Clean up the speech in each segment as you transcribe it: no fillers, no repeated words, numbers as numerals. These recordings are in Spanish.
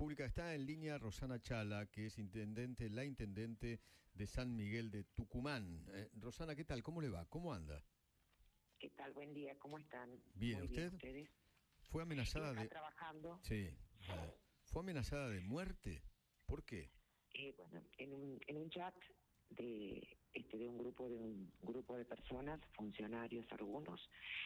Pública. Está en línea Rosana Chala, que es la intendente de San Miguel de Tucumán. Rosana, ¿qué tal? ¿Cómo le va? ¿Cómo anda? ¿Qué tal? Buen día, ¿cómo están? Bien, Muy ¿usted? bien, ¿ustedes? ¿Fue amenazada Acá de...? trabajando. Sí. ¿Fue amenazada de muerte? ¿Por qué? Bueno, en un chat de un grupo de personas, funcionarios algunos,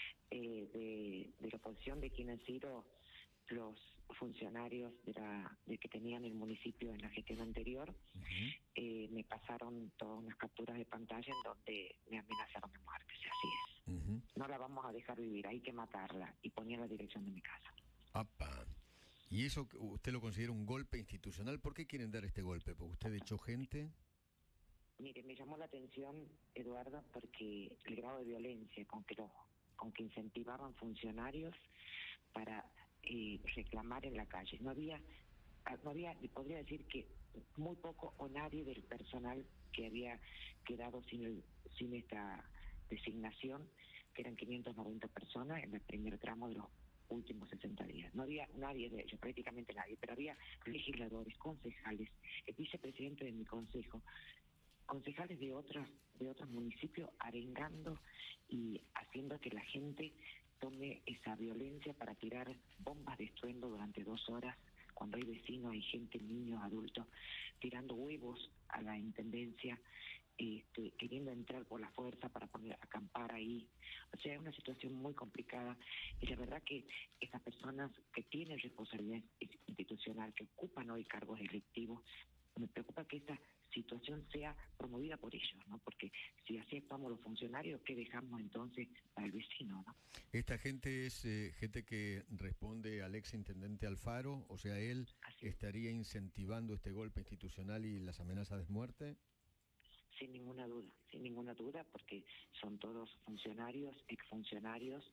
de la oposición, de quienes han sido los funcionarios de que tenían el municipio en la gestión anterior. Me pasaron todas unas capturas de pantalla en donde me amenazaron de muerte, si así es. No la vamos a dejar vivir, hay que matarla, y ponía la dirección de mi casa. ¡Apa! ¿Y eso usted lo considera un golpe institucional? ¿Por qué quieren dar este golpe? ¿Porque usted echó gente? Mire, me llamó la atención, Eduardo, porque el grado de violencia con que incentivaban funcionarios para reclamar en la calle. No había, podría decir que muy poco o nadie del personal que había quedado sin esta designación, que eran 590 personas en el primer tramo de los últimos 60 días. No había nadie de ellos, prácticamente nadie, pero había legisladores, concejales, el vicepresidente de mi consejo, concejales de otros municipios arengando y haciendo que la gente tome esa violencia para tirar bombas de estruendo durante 2 horas, cuando hay vecinos, hay gente, niños, adultos, tirando huevos a la intendencia, queriendo entrar por la fuerza para poner a acampar ahí. O sea, es una situación muy complicada, y la verdad que esas personas que tienen responsabilidad institucional, que ocupan hoy cargos directivos, me preocupa que esta situación sea promovida por ellos, ¿no? Porque si así actuamos los funcionarios, ¿qué dejamos entonces para el vecino, no? ¿Esta gente es gente que responde al ex intendente Alfaro? O sea, ¿él estaría incentivando este golpe institucional y las amenazas de muerte? Sin ninguna duda, porque son todos funcionarios, exfuncionarios,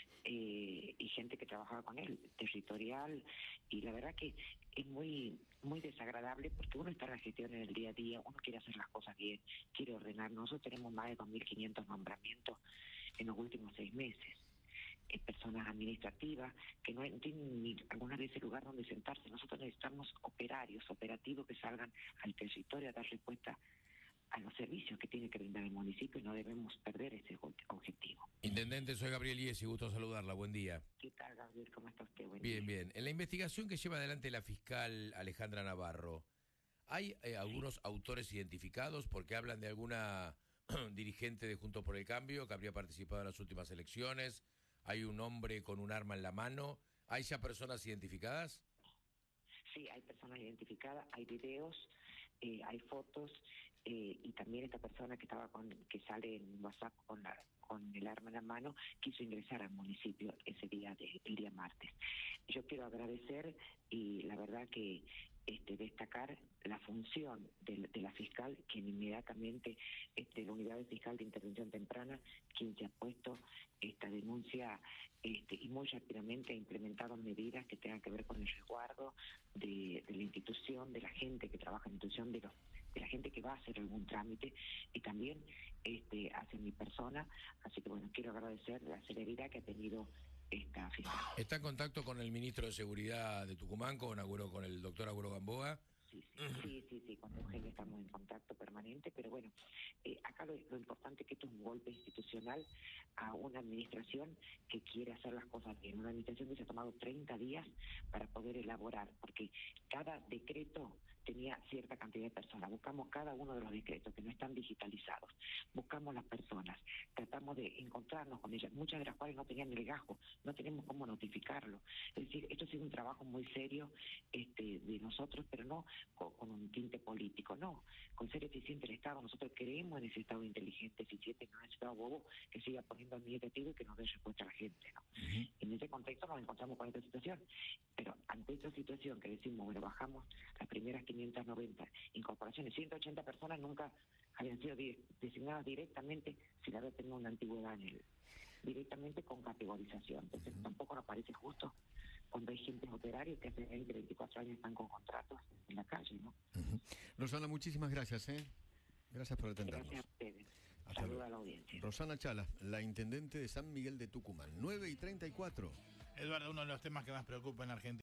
y gente que trabajaba con él, territorial, y la verdad que es muy muy desagradable, porque uno está en la gestión en el día a día, uno quiere hacer las cosas bien, quiere ordenar. Nosotros tenemos más de 2.500 nombramientos en los últimos 6 meses. Personas administrativas que no tienen ni algunas veces lugar donde sentarse. Nosotros necesitamos operativos que salgan al territorio a dar respuesta a los servicios que tiene que brindar el municipio, y no debemos perder ese objetivo. Intendente, soy Gabriel Iesi, gusto saludarla, buen día. ¿Qué tal, Gabriel? ¿Cómo está usted? Buen día. Bien. En la investigación que lleva adelante la fiscal Alejandra Navarro, ¿hay algunos autores identificados? Porque hablan de alguna dirigente de Juntos por el Cambio que habría participado en las últimas elecciones. Hay un hombre con un arma en la mano. ¿Hay ya personas identificadas? Sí, hay personas identificadas, hay videos, hay fotos, y también esta persona que sale en WhatsApp con el arma en la mano quiso ingresar al municipio ese día, el día martes. Yo quiero agradecer, y la verdad que destacar la función de la fiscal, quien inmediatamente, la unidad de fiscal de intervención temprana, quien se ha puesto esta denuncia, y muy rápidamente ha implementado medidas que tengan que ver con el resguardo de la institución, de la gente que trabaja en la institución, de la gente que va a hacer algún trámite, y también hacia mi persona. Así que bueno, quiero agradecer la celeridad que ha tenido esta fiscal. ¿Está en contacto con el ministro de Seguridad de Tucumán, con el doctor Agüero Gamboa? Sí, con Eugenio estamos en contacto permanente, pero bueno, acá lo importante es que esto es un golpe institucional a una administración que quiere hacer las cosas bien, una administración que se ha tomado 30 días para poder elaborar, porque cada decreto tenía cierta cantidad de personas. Buscamos cada uno de los decretos que no están digitalizados, buscamos las personas, tratamos de encontrarnos con ellas, muchas de las cuales no tenían legajo, no tenemos cómo notificarlo. Es decir, esto ha sido un trabajo muy serio de nosotros, pero no con un tinte político, no, con ser eficiente el Estado. Nosotros creemos en ese Estado inteligente, eficiente, no en ese Estado bobo que siga poniendo administrativo y que no dé respuesta a la gente, ¿no? En ese contexto nos encontramos con esta situación, pero ante esta situación que decimos, bueno, bajamos las primeras 590 incorporaciones, 180 personas nunca habían sido designadas directamente sin haber tenido una antigüedad directamente con categorización. Entonces tampoco nos parece justo cuando hay gente operaria que hace 20, 24 años están con contratos en la calle, ¿no? Rosana, muchísimas gracias, Gracias por atendernos. Gracias a ustedes. Hasta Saludos luego. a la audiencia. Rosana Chala, la intendente de San Miguel de Tucumán, 9:34. Eduardo, uno de los temas que más preocupa en Argentina.